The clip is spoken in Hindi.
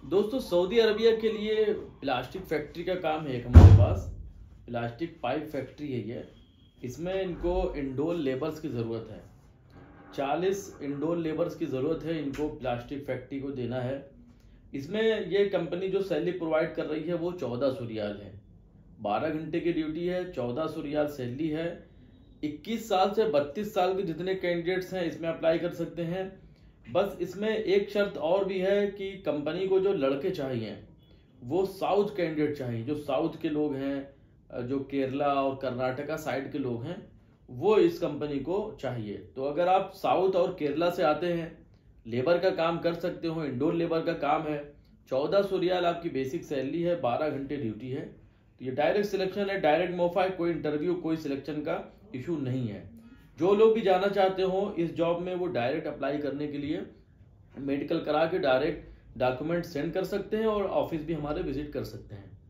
दोस्तों सऊदी अरबिया के लिए प्लास्टिक फैक्ट्री का काम है एक हमारे पास। प्लास्टिक पाइप फैक्ट्री है ये। इसमें इनको इंडोर लेबर्स की ज़रूरत है। 40 इंडोर लेबर्स की ज़रूरत है इनको प्लास्टिक फैक्ट्री को देना है। इसमें ये कंपनी जो सैलरी प्रोवाइड कर रही है वो 1400 रियाल है। 12 घंटे की ड्यूटी है, 1400 रियाल सैलरी है। 21 साल से 32 साल के जितने कैंडिडेट्स हैं इसमें अप्लाई कर सकते हैं। बस इसमें एक शर्त और भी है कि कंपनी को जो लड़के चाहिए वो साउथ कैंडिडेट चाहिए, जो साउथ के लोग हैं, जो केरला और कर्नाटका साइड के लोग हैं वो इस कंपनी को चाहिए। तो अगर आप साउथ और केरला से आते हैं, लेबर का काम कर सकते हो, इंडोर लेबर का काम है, 1400 रियाल आपकी बेसिक सैलरी है, 12 घंटे ड्यूटी है। तो ये डायरेक्ट सिलेक्शन है, डायरेक्ट मोफा है, कोई इंटरव्यू कोई सिलेक्शन का इशू नहीं है। जो लोग भी जाना चाहते हो इस जॉब में वो डायरेक्ट अप्लाई करने के लिए मेडिकल करा के डायरेक्ट डॉक्यूमेंट सेंड कर सकते हैं और ऑफिस भी हमारे विजिट कर सकते हैं।